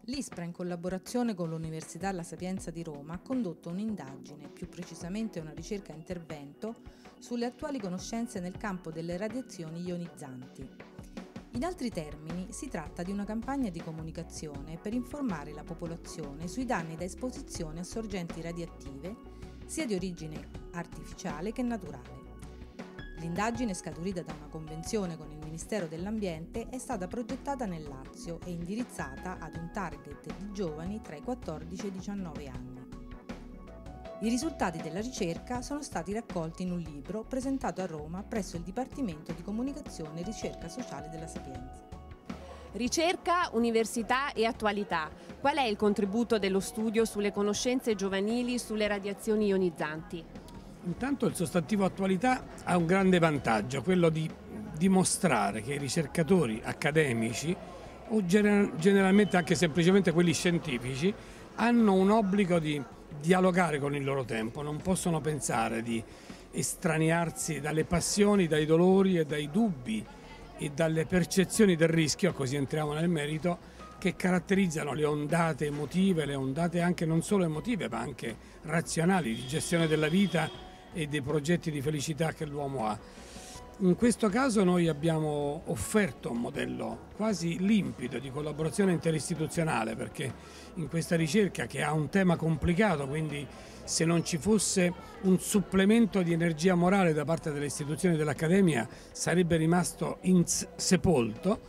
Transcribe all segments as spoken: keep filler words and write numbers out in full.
L'ISPRA, in collaborazione con l'Università La Sapienza di Roma, ha condotto un'indagine, più precisamente una ricerca a intervento, sulle attuali conoscenze nel campo delle radiazioni ionizzanti. In altri termini, si tratta di una campagna di comunicazione per informare la popolazione sui danni da esposizione a sorgenti radioattive, sia di origine artificiale che naturale. L'indagine, scaturita da una convenzione con il Ministero dell'Ambiente, è stata progettata nel Lazio e indirizzata ad un target di giovani tra i quattordici e i diciannove anni. I risultati della ricerca sono stati raccolti in un libro presentato a Roma presso il Dipartimento di Comunicazione e Ricerca Sociale della Sapienza. Ricerca, università e attualità. Qual è il contributo dello studio sulle conoscenze giovanili sulle radiazioni ionizzanti? Intanto il sostantivo attualità ha un grande vantaggio, quello di dimostrare che i ricercatori accademici o generalmente anche semplicemente quelli scientifici hanno un obbligo di dialogare con il loro tempo, non possono pensare di estraniarsi dalle passioni, dai dolori e dai dubbi e dalle percezioni del rischio, così entriamo nel merito, che caratterizzano le ondate emotive, le ondate anche non solo emotive ma anche razionali di gestione della vita e dei progetti di felicità che l'uomo ha. In questo caso noi abbiamo offerto un modello quasi limpido di collaborazione interistituzionale, perché in questa ricerca, che ha un tema complicato, quindi se non ci fosse un supplemento di energia morale da parte delle istituzioni dell'Accademia sarebbe rimasto insepolto,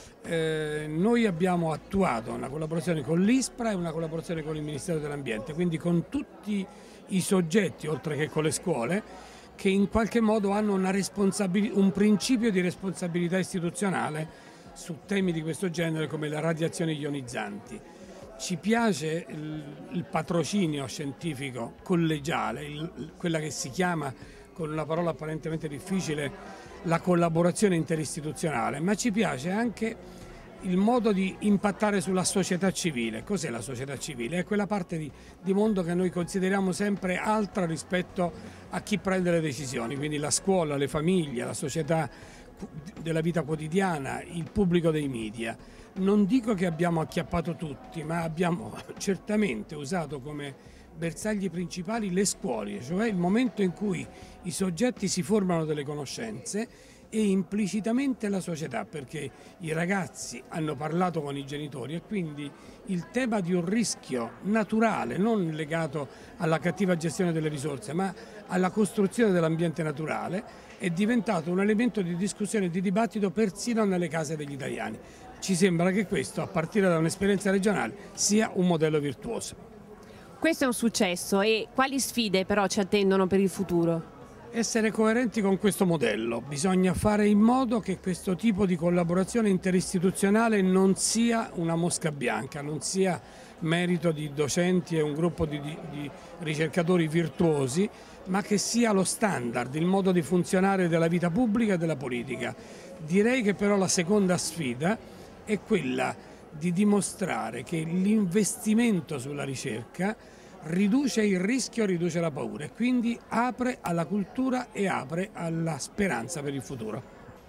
eh, noi abbiamo attuato una collaborazione con l'ISPRA e una collaborazione con il Ministero dell'Ambiente, quindi con tutti i soggetti, oltre che con le scuole, che in qualche modo hanno una un principio di responsabilità istituzionale su temi di questo genere come le radiazioni ionizzanti. Ci piace il, il patrocinio scientifico collegiale, il, quella che si chiama, con una parola apparentemente difficile, la collaborazione interistituzionale, ma ci piace anche il modo di impattare sulla società civile. Cos'è la società civile? È quella parte di, di mondo che noi consideriamo sempre altra rispetto a chi prende le decisioni, quindi la scuola, le famiglie, la società della vita quotidiana, il pubblico dei media. Non dico che abbiamo acchiappato tutti, ma abbiamo certamente usato come bersagli principali le scuole, cioè il momento in cui i soggetti si formano delle conoscenze e implicitamente la società, perché i ragazzi hanno parlato con i genitori e quindi il tema di un rischio naturale, non legato alla cattiva gestione delle risorse, ma alla costruzione dell'ambiente naturale, è diventato un elemento di discussione e di dibattito persino nelle case degli italiani. Ci sembra che questo, a partire da un'esperienza regionale, sia un modello virtuoso. Questo è un successo, e quali sfide però ci attendono per il futuro? Essere coerenti con questo modello, bisogna fare in modo che questo tipo di collaborazione interistituzionale non sia una mosca bianca, non sia merito di docenti e un gruppo di, di, di ricercatori virtuosi, ma che sia lo standard, il modo di funzionare della vita pubblica e della politica. Direi che però la seconda sfida è quella di dimostrare che l'investimento sulla ricerca riduce il rischio, riduce la paura e quindi apre alla cultura e apre alla speranza per il futuro.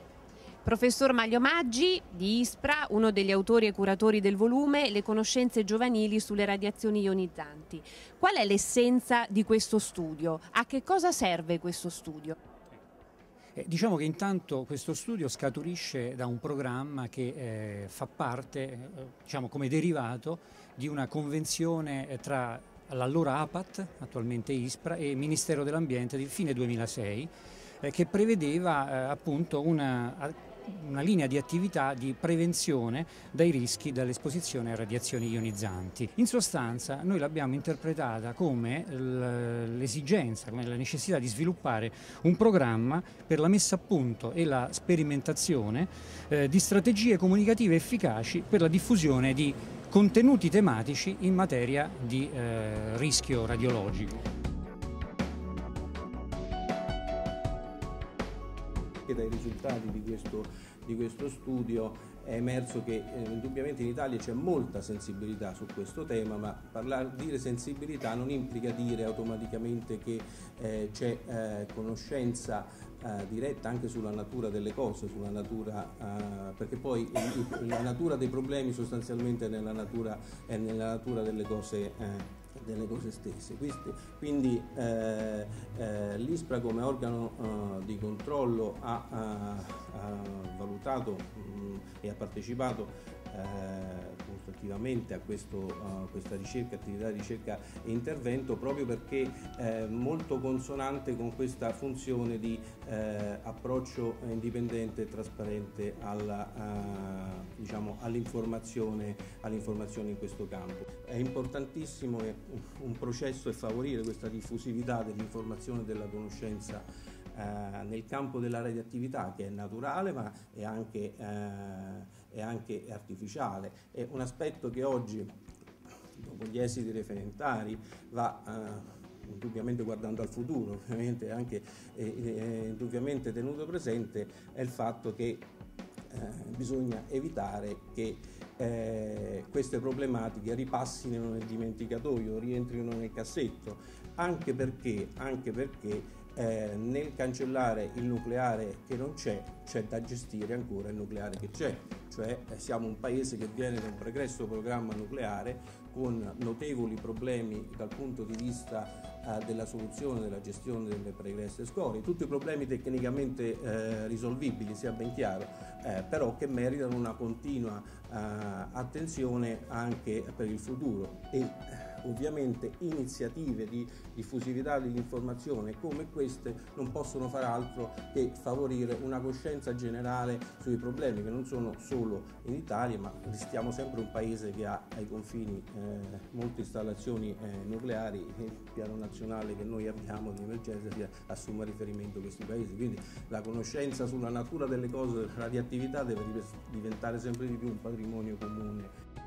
Professor Manlio Maggi di ISPRA, uno degli autori e curatori del volume Le conoscenze giovanili sulle radiazioni ionizzanti. Qual è l'essenza di questo studio? A che cosa serve questo studio? Eh, diciamo che intanto questo studio scaturisce da un programma che eh, fa parte, eh, diciamo come derivato, di una convenzione eh, tra l'allora APAT, attualmente ISPRA, e Ministero dell'Ambiente di fine duemilasei, eh, che prevedeva eh, appunto una, una linea di attività di prevenzione dai rischi dall'esposizione a radiazioni ionizzanti. In sostanza noi l'abbiamo interpretata come l'esigenza, come la necessità di sviluppare un programma per la messa a punto e la sperimentazione eh, di strategie comunicative efficaci per la diffusione di contenuti tematici in materia di eh, rischio radiologico. E dai risultati di questo, di questo studio è emerso che eh, indubbiamente in Italia c'è molta sensibilità su questo tema, ma parlare, dire sensibilità non implica dire automaticamente che eh, c'è eh, conoscenza eh, diretta anche sulla natura delle cose, sulla natura, eh, perché poi il, la natura dei problemi sostanzialmente è nella natura, è nella natura delle cose eh, delle cose stesse. Quindi eh, eh, l'ISPRA come organo eh, di controllo ha, ha, ha valutato mh, e ha partecipato eh, attivamente a questo, uh, questa ricerca, attività di ricerca e intervento, proprio perché è molto consonante con questa funzione di eh, approccio indipendente e trasparente alla, uh, diciamo, all'informazione, all'informazione in questo campo. È importantissimo un processo e favorire questa diffusività dell'informazione e della conoscenza eh, nel campo della radioattività, che è naturale ma è anche, eh, è anche artificiale. È un aspetto che oggi, dopo gli esiti referendari, va eh, indubbiamente guardando al futuro, ovviamente anche eh, eh, indubbiamente tenuto presente, è il fatto che eh, bisogna evitare che eh, queste problematiche ripassino nel dimenticatoio, rientrino nel cassetto, anche perché, anche perché Eh, nel cancellare il nucleare che non c'è, c'è da gestire ancora il nucleare che c'è, cioè eh, siamo un paese che viene da un pregresso programma nucleare con notevoli problemi dal punto di vista eh, della soluzione, della gestione delle pregresse scorie, tutti problemi tecnicamente eh, risolvibili, sia ben chiaro, eh, però che meritano una continua eh, attenzione anche per il futuro. E, ovviamente iniziative di diffusività dell'informazione come queste non possono far altro che favorire una coscienza generale sui problemi che non sono solo in Italia, ma restiamo sempre un paese che ha ai confini eh, molte installazioni eh, nucleari, e il piano nazionale che noi abbiamo di emergenza assume a riferimento questi paesi, quindi la conoscenza sulla natura delle cose, della radioattività deve diventare sempre di più un patrimonio comune.